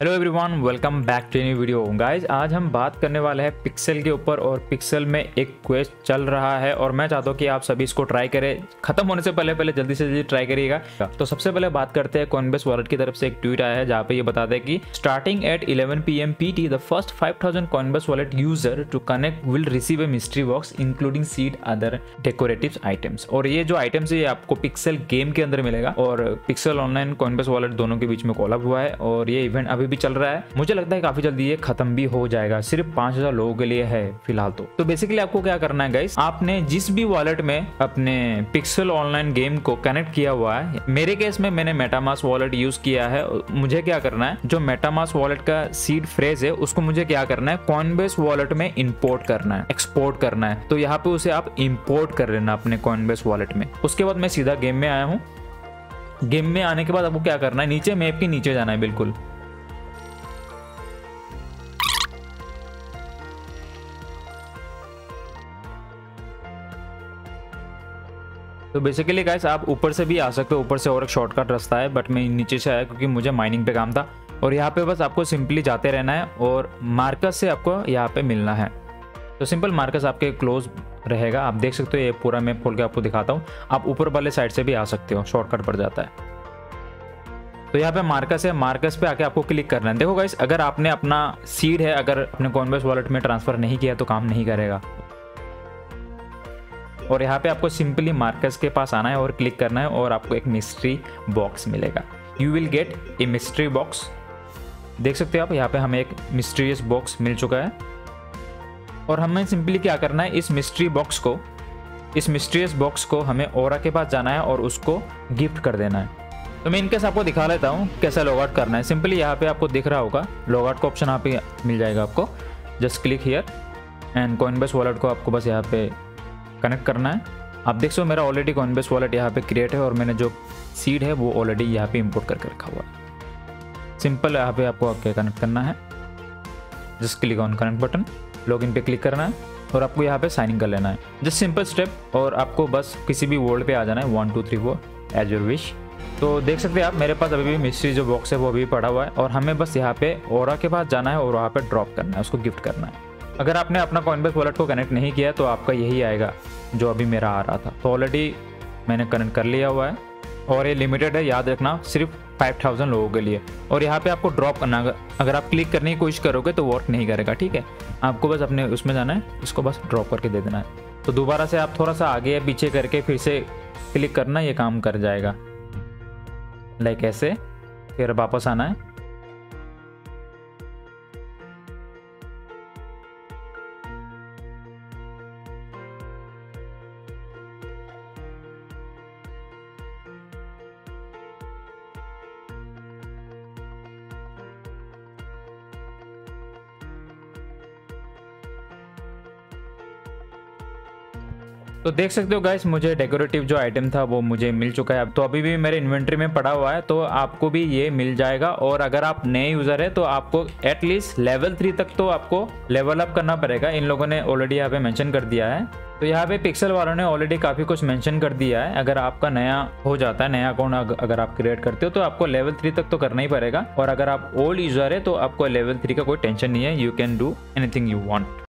Hello everyone, welcome back to new video. Guys आज हम बात करने वाले हैं पिक्सेल के ऊपर। और पिक्सेल में एक क्वेस्ट चल रहा है और मैं चाहता हूँ कि आप सभी इसको ट्राई करें। खत्म होने से पहले जल्दी से जल्दी ट्राई करिएगा। तो सबसे पहले बात करते हैं कॉइनबेस वॉलेट की तरफ से एक ट्वीट आया है जहाँ पे ये बताते हैं कि starting at 11 PM PT the first 5000 Coinbase wallet user to connect will receive a mystery box including seed other decorative items. और ये जो आइटम्स है ये आपको पिक्सेल गेम के अंदर मिलेगा और पिक्सेल ऑनलाइन कॉइनबेस वॉलेट दोनों के बीच में कोलैब हुआ है और ये इवेंट अभी भी चल रहा है। मुझे लगता है काफी जल्दी ये खत्म भी हो जाएगा। सिर्फ 5000 लोगों के लिए है फिलहाल। तो बेसिकली आपको क्या करना है गाइस, आपने जिस भी वॉलेट में अपने पिक्सेल ऑनलाइन गेम को कनेक्ट किया हुआ है, मेरे केस में मैंने मेटामास्क वॉलेट यूज किया है। मुझे क्या करना है, जो मेटामास्क वॉलेट का सीड फ्रेज है उसको मुझे क्या करना है, कॉइनबेस वॉलेट में इंपोर्ट करना है, एक्सपोर्ट करना है। तो यहाँ पे उसे आप इंपोर्ट कर लेना अपने कॉइनबेस वॉलेट में। उसके बाद मैं सीधा गेम में आया हूँ। गेम में आने के बाद आपको क्या करना है, नीचे मैप के नीचे जाना है बिल्कुल। तो बेसिकली गाइस आप ऊपर से भी आ सकते हो, ऊपर से और एक शॉर्टकट रास्ता है, बट मैं नीचे से आया क्योंकि मुझे माइनिंग पे काम था। और यहाँ पे बस आपको सिंपली जाते रहना है और मार्कस से आपको यहाँ पे मिलना है। तो सिंपल मार्कस आपके क्लोज रहेगा। आप देख सकते हो, ये पूरा मैप खोल के आपको दिखाता हूँ। आप ऊपर वाले साइड से भी आ सकते हो, शॉर्टकट पड़ जाता है। तो यहाँ पे मार्कस है, मार्कस पे आके आपको क्लिक करना है। देखो गाइस, अगर आपने अपना सीड है अगर अपने कॉइनबेस वॉलेट में ट्रांसफर नहीं किया तो काम नहीं करेगा। और यहाँ पे आपको सिंपली मार्कस के पास आना है और क्लिक करना है और आपको एक मिस्ट्री बॉक्स मिलेगा। You will get a mystery box. देख सकते हो आप, यहाँ पे हमें एक मिस्टीरियस बॉक्स मिल चुका है। और हमें सिंपली क्या करना है, इस मिस्टीरियस बॉक्स को हमें ओरा के पास जाना है और उसको गिफ्ट कर देना है। तो मैं इनकेस आपको दिखा लेता हूँ कैसा लॉग आउट करना है। सिंपली यहाँ पे आपको दिख रहा होगा लॉग आउट का ऑप्शन, यहाँ पे मिल जाएगा आपको। Just click here and Coinbase wallet को आपको बस यहाँ पे कनेक्ट करना है। आप देख सकते हो मेरा ऑलरेडी कॉइनबेस वॉलेट यहाँ पे क्रिएट है और मैंने जो सीड है वो ऑलरेडी यहाँ पे इंपोर्ट करके रखा हुआ है। सिंपल यहाँ पे आपको आके कनेक्ट करना है। Just click on connect button, login पे क्लिक करना है और आपको यहाँ पे साइन इन कर लेना है। Just simple step. और आपको बस किसी भी वर्ल्ड पे आ जाना है, 1 2 3 4 एज योर विश। तो देख सकते हैं आप, मेरे पास अभी भी मिस्ट्री जो बॉक्स है वो अभी पड़ा हुआ है और हमें बस यहाँ पे ओरा के पास जाना है और वहाँ पे ड्रॉप करना है, उसको गिफ्ट करना है। अगर आपने अपना कॉइनबेस वॉलेट को कनेक्ट नहीं किया तो आपका यही आएगा जो अभी मेरा आ रहा था। तो ऑलरेडी मैंने कनेक्ट कर लिया हुआ है और ये लिमिटेड है, याद रखना, सिर्फ 5000 लोगों के लिए। और यहाँ पे आपको ड्रॉप करना है। अगर आप क्लिक करने की कोशिश करोगे तो वर्क नहीं करेगा, ठीक है। आपको बस अपने उसमें जाना है, इसको बस ड्रॉप करके दे देना है। तो दोबारा से आप थोड़ा सा आगे या पीछे करके फिर से क्लिक करना, ये काम कर जाएगा। लाइक ऐसे, फिर वापस आना है। तो देख सकते हो गाइस, मुझे डेकोरेटिव जो आइटम था वो मुझे मिल चुका है। अब तो अभी भी मेरे इन्वेंट्री में पड़ा हुआ है, तो आपको भी ये मिल जाएगा। और अगर आप नए यूजर है तो आपको एटलीस्ट लेवल 3 तक तो आपको लेवल अप करना पड़ेगा। इन लोगों ने ऑलरेडी यहाँ पे मेंशन कर दिया है। तो यहाँ पे पिक्सेल वालों ने ऑलरेडी काफ़ी कुछ मेंशन कर दिया है। अगर आपका नया हो जाता है, नया अकाउंट अगर आप क्रिएट करते हो तो आपको लेवल 3 तक तो करना ही पड़ेगा। और अगर आप ओल्ड यूजर है तो आपको लेवल 3 का कोई टेंशन नहीं है, you can do anything you want.